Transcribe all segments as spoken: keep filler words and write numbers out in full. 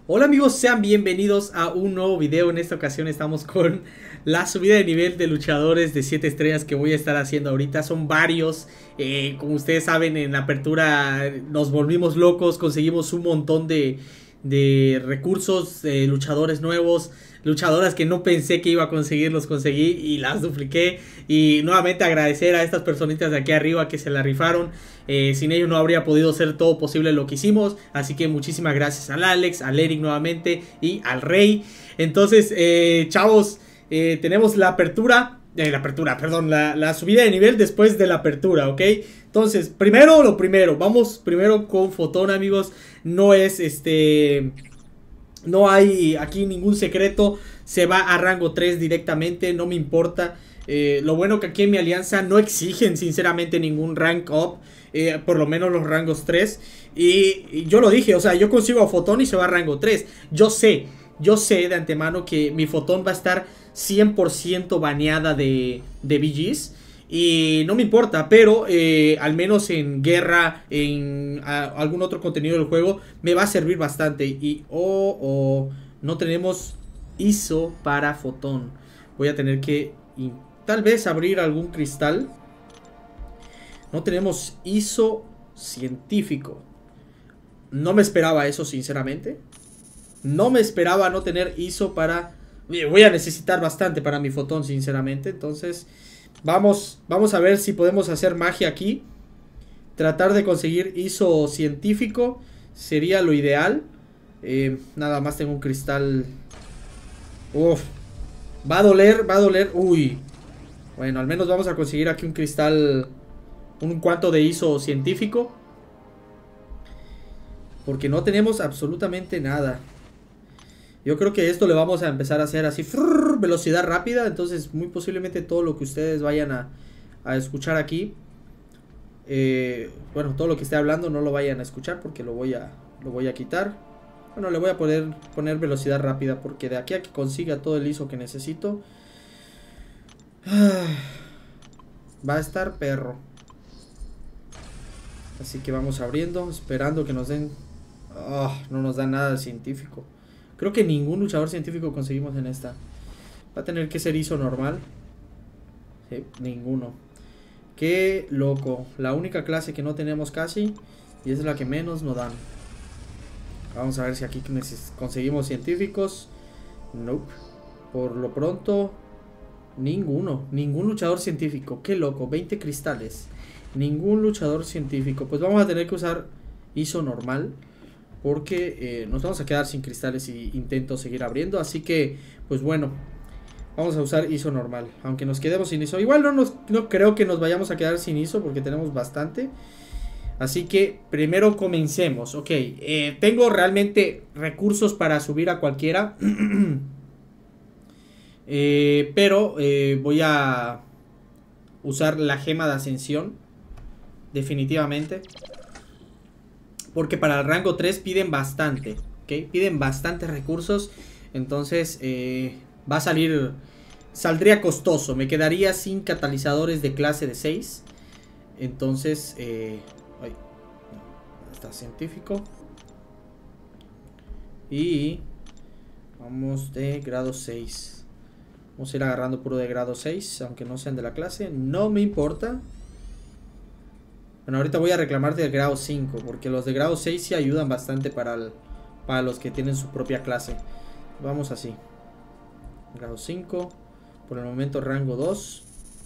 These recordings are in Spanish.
Hola amigos, sean bienvenidos a un nuevo video. En esta ocasión estamos con la subida de nivel de luchadores de siete estrellas que voy a estar haciendo ahorita. Son varios, eh, como ustedes saben, en la apertura nos volvimos locos, conseguimos un montón de, de recursos, de luchadores nuevos, luchadoras que no pensé que iba a conseguir, los conseguí y las dupliqué. Y nuevamente agradecer a estas personitas de aquí arriba que se la rifaron. Eh, sin ellos no habría podido ser todo posible lo que hicimos. Así que muchísimas gracias al Alex, al Eric nuevamente y al Rey. Entonces, eh, chavos, eh, tenemos la apertura. Eh, la apertura, perdón, la, la subida de nivel después de la apertura, ¿ok? Entonces, primero lo primero. Vamos primero con Fotón, amigos. No es este... No hay aquí ningún secreto. Se va a rango tres directamente. No me importa. Eh, lo bueno que aquí en mi alianza no exigen sinceramente ningún rank up. Eh, por lo menos los rangos tres. Y, y yo lo dije, o sea, yo consigo a Fotón y se va a rango tres. Yo sé, yo sé de antemano que mi Fotón va a estar cien por ciento baneada de, de B Gs. Y no me importa, pero eh, al menos en guerra, en a, algún otro contenido del juego, me va a servir bastante. Y oh, oh, no tenemos I S O para Fotón. Voy a tener que y, tal vez abrir algún cristal. No tenemos I S O científico. No me esperaba eso, sinceramente. No me esperaba no tener I S O para... Voy a necesitar bastante para mi Fotón, sinceramente. Entonces... Vamos, vamos a ver si podemos hacer magia aquí. Tratar de conseguir I S O científico sería lo ideal. eh, Nada más tengo un cristal. Uf, va a doler, va a doler. Uy. Bueno, al menos vamos a conseguir aquí un cristal. Un cuanto de I S O científico. Porque no tenemos absolutamente nada. Yo creo que esto le vamos a empezar a hacer así, frrr, velocidad rápida. Entonces muy posiblemente todo lo que ustedes vayan a, a escuchar aquí, eh, bueno, todo lo que esté hablando no lo vayan a escuchar porque lo voy a, lo voy a quitar. Bueno, le voy a poder poner velocidad rápida porque de aquí a que consiga todo el I S O que necesito, va a estar perro. Así que vamos abriendo, esperando que nos den... Oh, no nos da nada de científico. Creo que ningún luchador científico conseguimos en esta. Va a tener que ser I S O normal. Sí, ninguno. Qué loco. La única clase que no tenemos casi. Y es la que menos nos dan. Vamos a ver si aquí conseguimos científicos. Nope. Por lo pronto, ninguno. Ningún luchador científico. Qué loco. veinte cristales. Ningún luchador científico. Pues vamos a tener que usar I S O normal. Porque eh, nos vamos a quedar sin cristales si intento seguir abriendo. Así que, pues bueno, vamos a usar I S O normal. Aunque nos quedemos sin I S O. Igual no, nos, no creo que nos vayamos a quedar sin I S O porque tenemos bastante. Así que primero comencemos. Ok, eh, tengo realmente recursos para subir a cualquiera. eh, pero eh, voy a usar la gema de ascensión. Definitivamente. Porque para el rango tres piden bastante, ¿ok? Piden bastantes recursos. Entonces eh, va a salir... Saldría costoso. Me quedaría sin catalizadores de clase de seis. Entonces... Eh, ay, no, está científico. Y... Vamos de grado seis. Vamos a ir agarrando puro de grado seis. Aunque no sean de la clase. No me importa. Bueno, ahorita voy a reclamar del grado cinco, porque los de grado seis sí ayudan bastante para, el, para los que tienen su propia clase. Vamos así. Grado cinco. Por el momento rango dos.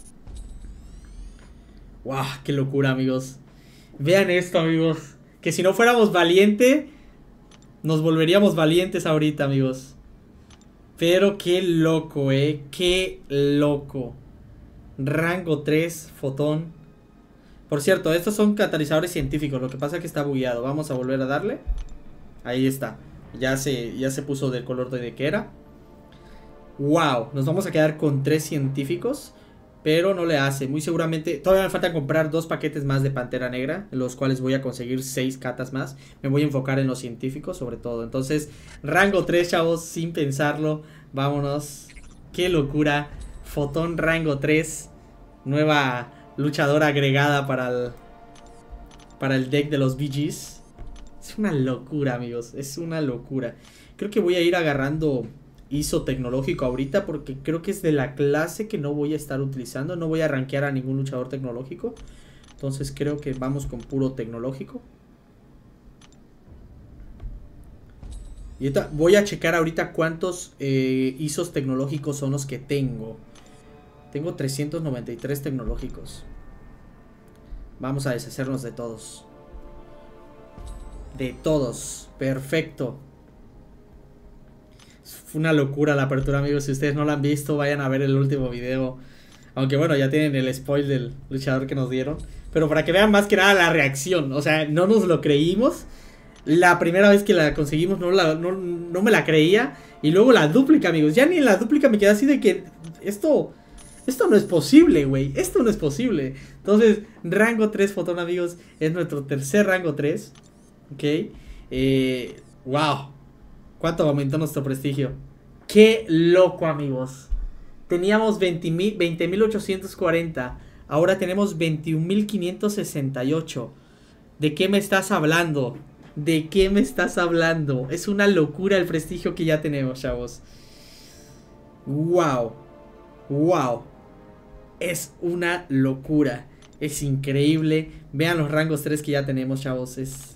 ¡Wow! ¡Qué locura, amigos! Vean esto, amigos. Que si no fuéramos valiente, nos volveríamos valientes ahorita, amigos. Pero qué loco, eh. Qué loco. Rango tres, Fotón. Por cierto, estos son catalizadores científicos. Lo que pasa es que está bugueado. Vamos a volver a darle. Ahí está. Ya se, ya se puso del color de que era. Wow. Nos vamos a quedar con tres científicos. Pero no le hace. Muy seguramente. Todavía me falta comprar dos paquetes más de Pantera Negra. En los cuales voy a conseguir seis catas más. Me voy a enfocar en los científicos sobre todo. Entonces, rango tres, chavos. Sin pensarlo. Vámonos. Qué locura. Fotón rango tres. Nueva... luchadora agregada para el para el deck de los B Gs. Es una locura, amigos. Es una locura. Creo que voy a ir agarrando I S O tecnológico ahorita porque creo que es de la clase que no voy a estar utilizando. No voy a rankear a ningún luchador tecnológico. Entonces creo que vamos con puro tecnológico. Y ahorita voy a checar ahorita cuántos eh, I S Os tecnológicos son los que tengo. Tengo trescientos noventa y tres tecnológicos. Vamos a deshacernos de todos. De todos. Perfecto. Fue una locura la apertura, amigos. Si ustedes no la han visto, vayan a ver el último video. Aunque bueno, ya tienen el spoil del luchador que nos dieron. Pero para que vean más que nada la reacción. O sea, no nos lo creímos. La primera vez que la conseguimos no, la, no, no me la creía. Y luego la dúplica, amigos. Ya ni en la dúplica me quedé así de que esto... Esto no es posible, güey. Esto no es posible. Entonces, rango tres, Fotón, amigos. Es nuestro tercer rango tres. Ok. Eh, wow. ¿Cuánto aumentó nuestro prestigio? Qué loco, amigos. Teníamos veinte mil ochocientos cuarenta. Ahora tenemos veintiún mil quinientos sesenta y ocho. ¿De qué me estás hablando? ¿De qué me estás hablando? Es una locura el prestigio que ya tenemos, chavos. Wow. Wow. Es una locura. Es increíble. Vean los rangos tres que ya tenemos, chavos. Es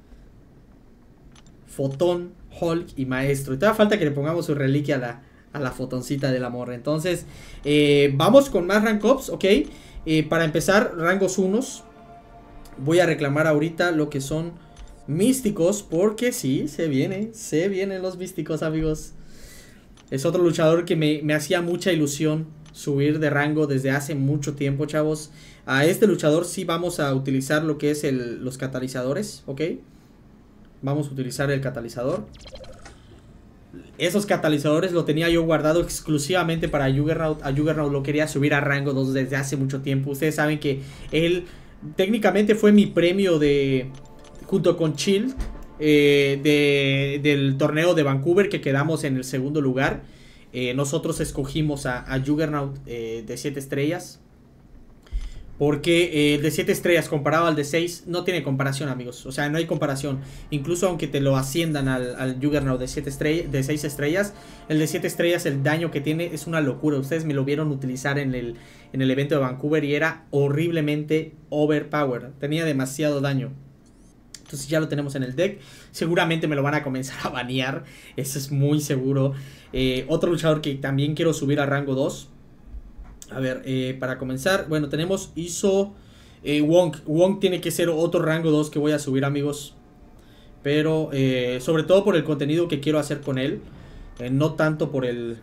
Fotón, Hulk y Maestro. Y todavía falta que le pongamos su reliquia a la, a la fotoncita del amor. Entonces, eh, vamos con más rank ups, ok. Eh, para empezar, rangos unos. Voy a reclamar ahorita lo que son místicos. Porque sí, se viene. Se vienen los místicos, amigos. Es otro luchador que me, me hacía mucha ilusión subir de rango desde hace mucho tiempo, chavos. A este luchador sí vamos a utilizar lo que es el, los catalizadores, ok. Vamos a utilizar el catalizador. Esos catalizadores lo tenía yo guardado exclusivamente para Juggernaut. A Juggernaut lo quería subir a rango dos desde hace mucho tiempo. Ustedes saben que él técnicamente fue mi premio de... junto con Chill eh, de, del torneo de Vancouver, que quedamos en el segundo lugar. Eh, nosotros escogimos a, a Juggernaut eh, de siete estrellas. Porque eh, el de siete estrellas comparado al de seis no tiene comparación, amigos. O sea, no hay comparación. Incluso aunque te lo asciendan al, al Juggernaut de siete estrellas, de seis estrellas, el de siete estrellas, el daño que tiene es una locura. Ustedes me lo vieron utilizar en el, en el evento de Vancouver y era horriblemente overpowered. Tenía demasiado daño. Entonces ya lo tenemos en el deck. Seguramente me lo van a comenzar a banear. Eso es muy seguro. Eh, otro luchador que también quiero subir a rango dos. A ver, eh, para comenzar. Bueno, tenemos I S O eh, Wong. Wong tiene que ser otro rango dos que voy a subir, amigos. Pero eh, sobre todo por el contenido que quiero hacer con él. Eh, no tanto por el...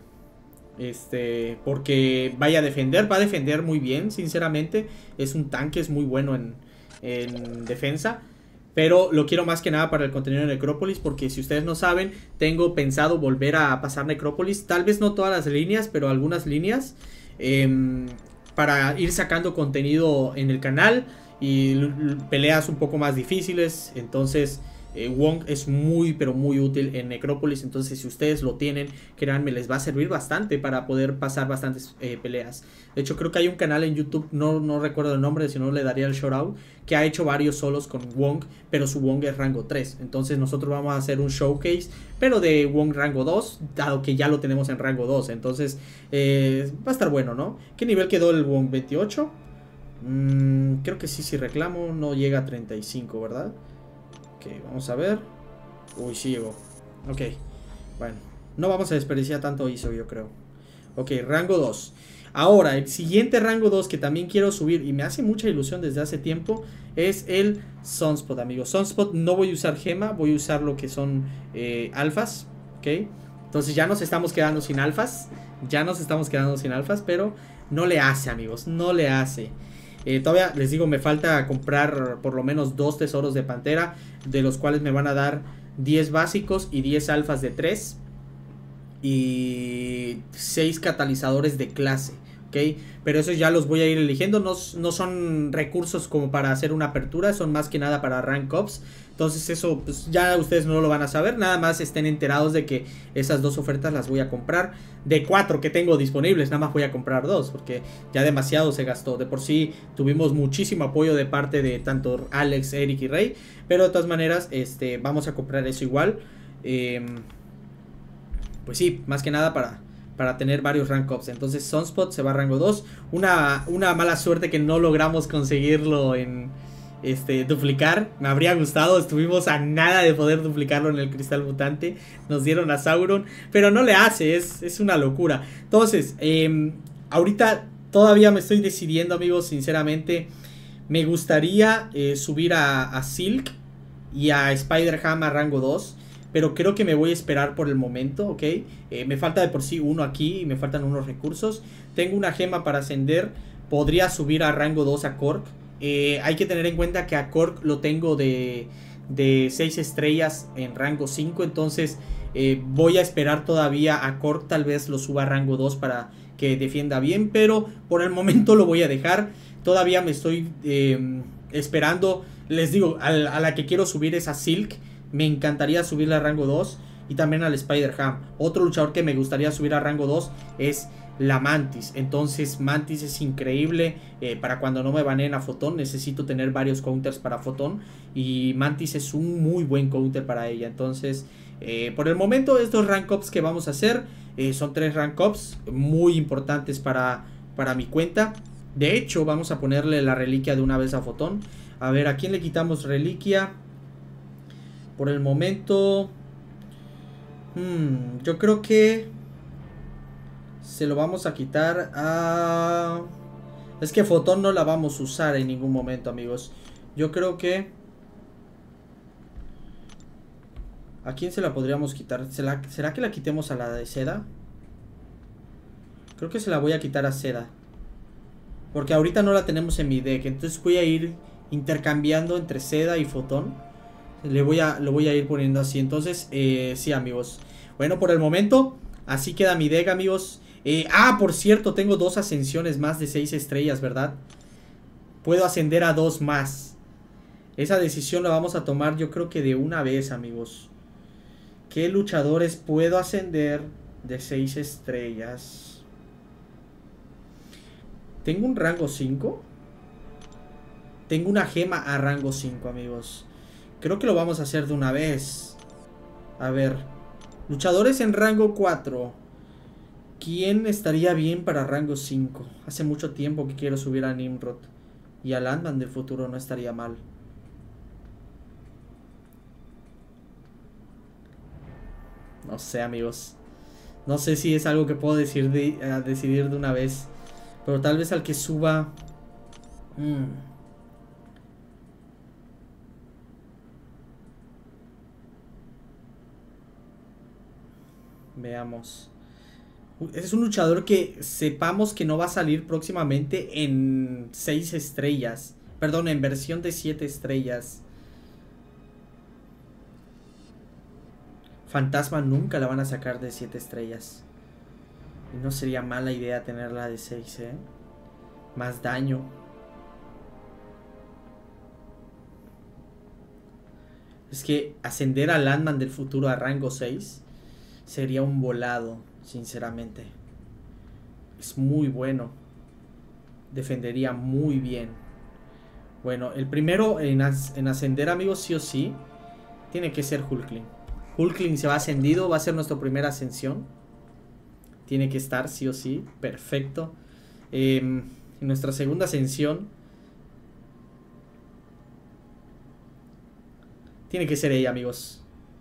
Este... Porque vaya a defender. Va a defender muy bien, sinceramente. Es un tanque, es muy bueno en, en defensa. Pero lo quiero más que nada para el contenido de Necrópolis. Porque si ustedes no saben, tengo pensado volver a pasar Necrópolis. Tal vez no todas las líneas, pero algunas líneas. Eh, para ir sacando contenido en el canal. Y peleas un poco más difíciles. Entonces eh, Wong es muy pero muy útil en Necrópolis. Entonces si ustedes lo tienen, créanme, les va a servir bastante para poder pasar bastantes eh, peleas. De hecho creo que hay un canal en YouTube, no, no recuerdo el nombre, si no le daría el shout out, que ha hecho varios solos con Wong, pero su Wong es rango tres. Entonces nosotros vamos a hacer un showcase, pero de Wong rango dos, dado que ya lo tenemos en rango dos. Entonces eh, va a estar bueno, ¿no? ¿Qué nivel quedó el Wong? ¿veintiocho? Mm, creo que sí, si reclamo no llega a treinta y cinco, ¿verdad? Ok, vamos a ver. Uy, sí llegó. Ok, bueno, no vamos a desperdiciar tanto I S O, yo creo. Ok, rango dos. Ahora, el siguiente rango dos que también quiero subir y me hace mucha ilusión desde hace tiempo es el Sunspot, amigos. Sunspot no voy a usar gema, voy a usar lo que son eh, alfas. Ok, entonces ya nos estamos quedando sin alfas. Ya nos estamos quedando sin alfas, pero no le hace, amigos, no le hace. Eh, todavía les digo, me falta comprar por lo menos dos tesoros de pantera, de los cuales me van a dar diez básicos y diez alfas de tres y seis catalizadores de clase. ¿ok? Pero esos ya los voy a ir eligiendo, no, no son recursos como para hacer una apertura, son más que nada para rank ups. Entonces eso pues ya ustedes no lo van a saber, nada más estén enterados de que esas dos ofertas las voy a comprar. De cuatro que tengo disponibles, nada más voy a comprar dos, porque ya demasiado se gastó. De por sí tuvimos muchísimo apoyo de parte de tanto Alex, Eric y Rey, pero de todas maneras este, vamos a comprar eso igual. Eh, pues sí, más que nada para... para tener varios rank ups. Entonces Sunspot se va a rango dos. Una, una mala suerte que no logramos conseguirlo en este duplicar. Me habría gustado. Estuvimos a nada de poder duplicarlo en el cristal mutante. Nos dieron a Sauron. Pero no le hace. Es, es una locura. Entonces, eh, ahorita todavía me estoy decidiendo, amigos. Sinceramente, me gustaría eh, subir a, a Silk y a Spider-Ham a rango dos. Pero creo que me voy a esperar por el momento, ¿ok? Eh, me falta de por sí uno aquí y me faltan unos recursos. Tengo una gema para ascender. Podría subir a rango dos a Korg. Eh, hay que tener en cuenta que a Korg lo tengo de, de seis estrellas en rango cinco. Entonces eh, voy a esperar todavía a Korg. Tal vez lo suba a rango dos para que defienda bien. Pero por el momento lo voy a dejar. Todavía me estoy eh, esperando. Les digo, a, a la que quiero subir es a Silk. Me encantaría subirle a rango dos. Y también al Spider-Ham. Otro luchador que me gustaría subir a rango dos es la Mantis. Entonces Mantis es increíble. eh, Para cuando no me baneen a Fotón, necesito tener varios counters para Fotón. Y Mantis es un muy buen counter para ella. Entonces eh, por el momento estos rank ups que vamos a hacer eh, son tres rank ups muy importantes para, para mi cuenta. De hecho vamos a ponerle la reliquia de una vez a Fotón. A ver, ¿a quién le quitamos reliquia? Por el momento hmm, yo creo que se lo vamos a quitar a... Es que Fotón no la vamos a usar en ningún momento, amigos. Yo creo que... ¿A quién se la podríamos quitar? ¿Será, ¿Será que la quitemos a la de Seda? Creo que se la voy a quitar a Seda, porque ahorita no la tenemos en mi deck. Entonces voy a ir intercambiando entre Seda y Fotón. Le voy a, lo voy a ir poniendo así. Entonces, eh, sí, amigos. Bueno, por el momento, así queda mi deck, amigos. Eh, ah, por cierto, tengo dos ascensiones más de seis estrellas, ¿verdad? Puedo ascender a dos más. Esa decisión la vamos a tomar, yo creo que de una vez, amigos. ¿Qué luchadores puedo ascender de seis estrellas? ¿Tengo un rango cinco? Tengo una gema a rango cinco, amigos. Creo que lo vamos a hacer de una vez. A ver. Luchadores en rango cuatro. ¿Quién estaría bien para rango cinco? Hace mucho tiempo que quiero subir a Nimrod. Y a Landman del futuro no estaría mal. No sé, amigos. No sé si es algo que puedo decir de, uh, decidir de una vez. Pero tal vez al que suba... Hmm... Veamos. Es un luchador que sepamos que no va a salir próximamente en seis estrellas. Perdón, en versión de siete estrellas. Fantasma nunca la van a sacar de siete estrellas. Y no sería mala idea tenerla de seis, ¿eh? Más daño. Es que ascender a Landman del futuro a rango seis... sería un volado, sinceramente. Es muy bueno. Defendería muy bien. Bueno, el primero en, as en ascender, amigos, sí o sí, tiene que ser Hulkling. Hulkling se va ascendido, va a ser nuestra primera ascensión. Tiene que estar, sí o sí. Perfecto. Eh, en nuestra segunda ascensión tiene que ser ella, amigos.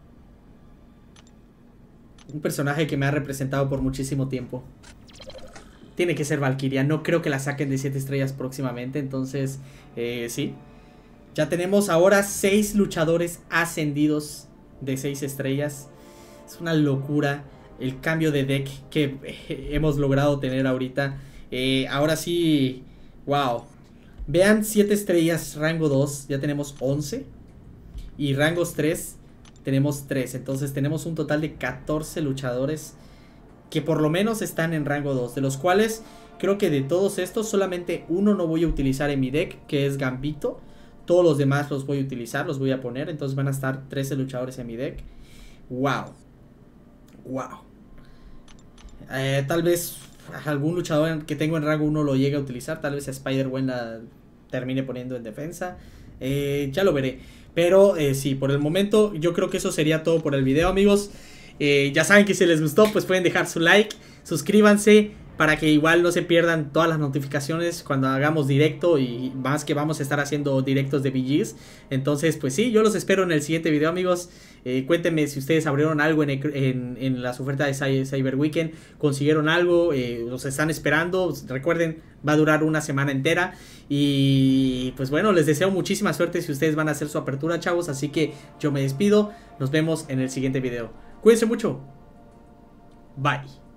Un personaje que me ha representado por muchísimo tiempo. Tiene que ser Valkyria. No creo que la saquen de siete estrellas próximamente. Entonces, eh, sí. Ya tenemos ahora seis luchadores ascendidos de seis estrellas. Es una locura el cambio de deck que eh, hemos logrado tener ahorita. Eh, ahora sí, wow. Vean, siete estrellas, rango dos. Ya tenemos once. Y rangos tres. Tenemos tres, entonces tenemos un total de catorce luchadores que por lo menos están en rango dos, de los cuales creo que de todos estos solamente uno no voy a utilizar en mi deck, que es Gambito. Todos los demás los voy a utilizar, los voy a poner, entonces van a estar trece luchadores en mi deck. Wow. Wow. Eh, tal vez algún luchador que tengo en rango uno lo llegue a utilizar, tal vez a Spider-Gwen la termine poniendo en defensa. Eh, ya lo veré. Pero eh, sí, por el momento yo creo que eso sería todo por el video, amigos. Eh, ya saben que si les gustó, pues pueden dejar su like, suscríbanse para que igual no se pierdan todas las notificaciones cuando hagamos directo, y más que vamos a estar haciendo directos de B Gs. Entonces pues sí, yo los espero en el siguiente video, amigos. Eh, cuéntenme si ustedes abrieron algo en, en, en las ofertas de Cyber Weekend, consiguieron algo, eh, los están esperando. Recuerden, va a durar una semana entera. Y pues bueno, les deseo muchísima suerte si ustedes van a hacer su apertura, chavos. Así que yo me despido, nos vemos en el siguiente video. Cuídense mucho. Bye.